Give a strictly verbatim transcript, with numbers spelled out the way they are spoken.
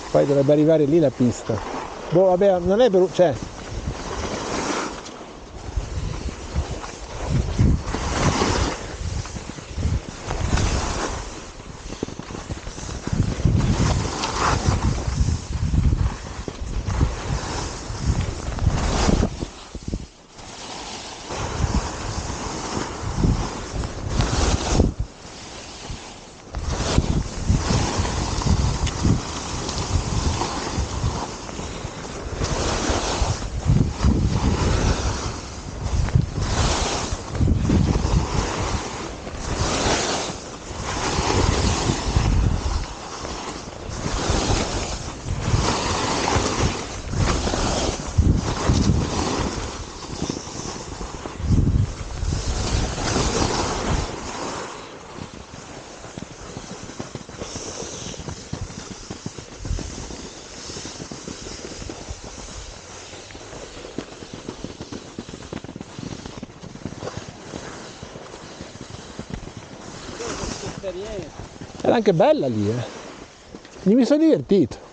Poi dovrebbe arrivare lì la pista. Boh, vabbè, non è per... cioè... Era anche bella lì, eh. Mi sono divertito.